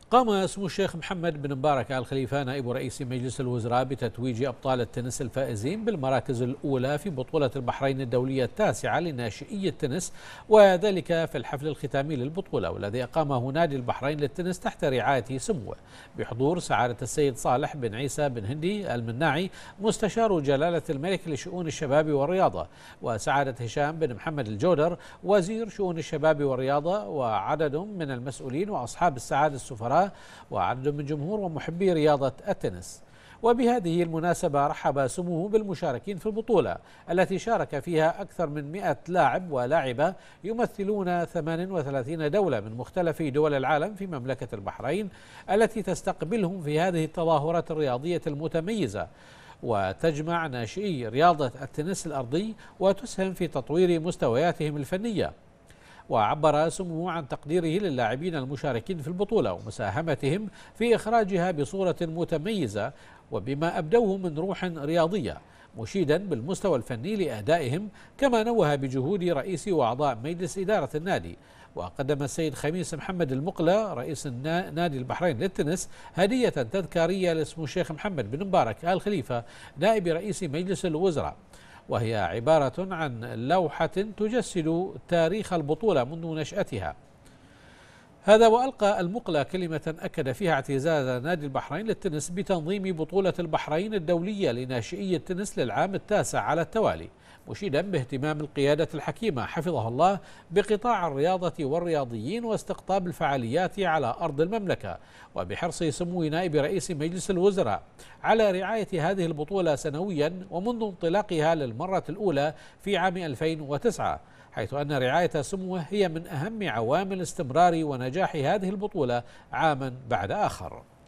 قام سمو الشيخ محمد بن مبارك آل خليفة نائب رئيس مجلس الوزراء بتتويج أبطال التنس الفائزين بالمراكز الأولى في بطولة البحرين الدولية التاسعة لناشئي التنس، وذلك في الحفل الختامي للبطولة والذي أقامه نادي البحرين للتنس تحت رعاية سموه بحضور سعادة السيد صالح بن عيسى بن هندي المناعي مستشار جلالة الملك لشؤون الشباب والرياضة، وسعادة هشام بن محمد الجودر وزير شؤون الشباب والرياضة، وعدد من المسؤولين وأصحاب السعادة السفراء وعدد من جمهور ومحبي رياضة التنس. وبهذه المناسبة رحب سموه بالمشاركين في البطولة التي شارك فيها أكثر من 100 لاعب ولاعبة يمثلون 38 دولة من مختلف دول العالم في مملكة البحرين التي تستقبلهم في هذه التظاهرات الرياضية المتميزة، وتجمع ناشئي رياضة التنس الأرضي وتسهم في تطوير مستوياتهم الفنية. وعبر سموه عن تقديره للاعبين المشاركين في البطولة ومساهمتهم في إخراجها بصورة متميزة وبما أبدوه من روح رياضية، مشيدا بالمستوى الفني لأدائهم، كما نوه بجهود رئيس وأعضاء مجلس إدارة النادي. وقدم السيد خميس محمد المقلة رئيس نادي البحرين للتنس هدية تذكارية لسمو الشيخ محمد بن مبارك آل خليفة نائب رئيس مجلس الوزراء، وهي عبارة عن لوحة تجسد تاريخ البطولة منذ نشأتها. هذا وألقى المقلة كلمة أكد فيها اعتزاز نادي البحرين للتنس بتنظيم بطولة البحرين الدولية لناشئي التنس للعام التاسع على التوالي، مشيدا باهتمام القيادة الحكيمة حفظها الله بقطاع الرياضة والرياضيين واستقطاب الفعاليات على أرض المملكة، وبحرص سمو نائب رئيس مجلس الوزراء على رعاية هذه البطولة سنويا ومنذ انطلاقها للمرة الأولى في عام 2009، حيث أن رعاية سموه هي من أهم عوامل استمرار ونجاح هذه البطولة عاما بعد آخر.